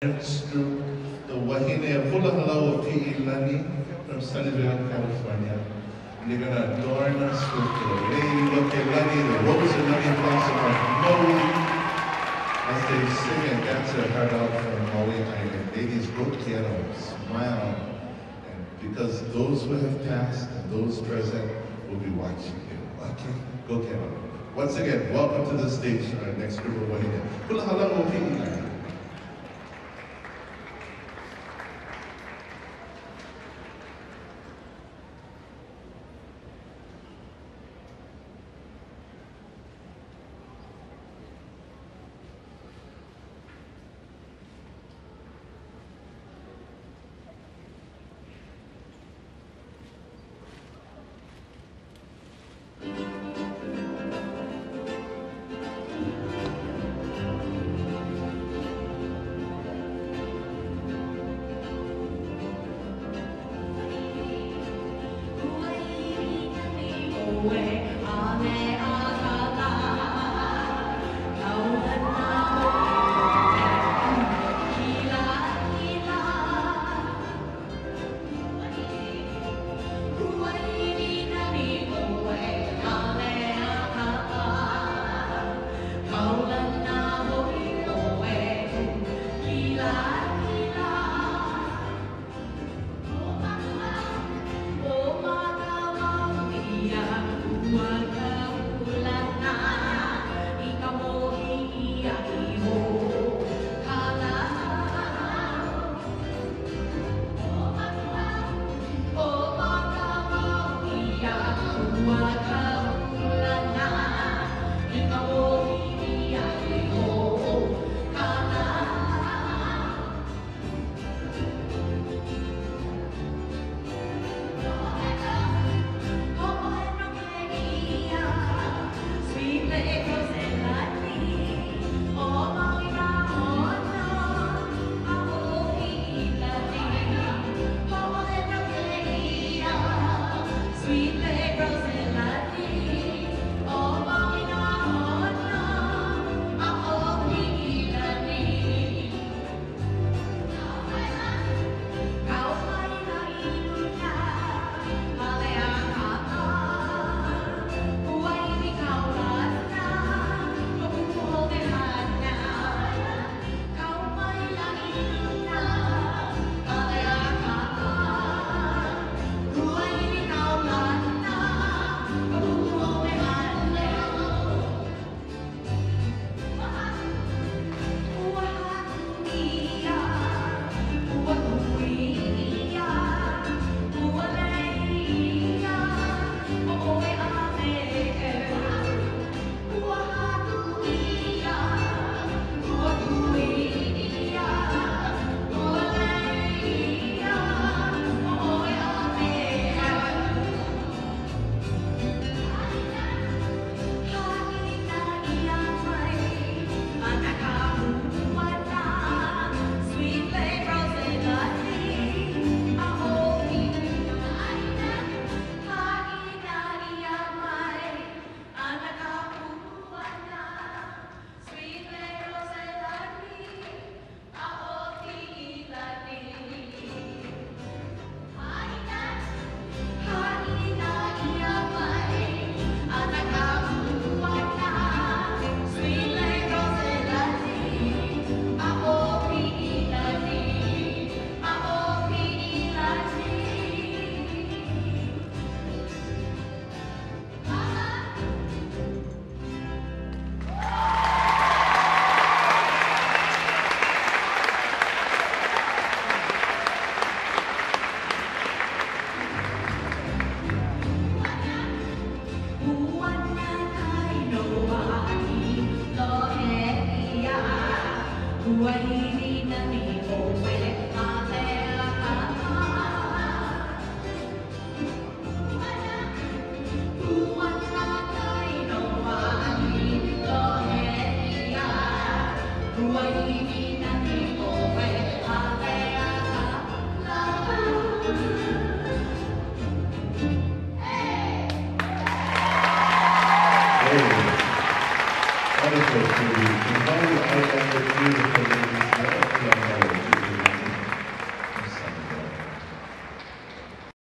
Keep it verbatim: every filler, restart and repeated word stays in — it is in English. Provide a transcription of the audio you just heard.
Group, the Wahine Hula Halau of Lani from Sunnyvale, California. And they're going to adorn us with the lady Lani, the rose and Lani blossom of Maui, as they sing and dance their heart out from Maui Island. Ladies, go quiero, smile, and because those who have passed and those present will be watching you. Okay, go quiero. Once again, welcome to the stage, our next group of Wahine. Hula Halau of Lani. Away.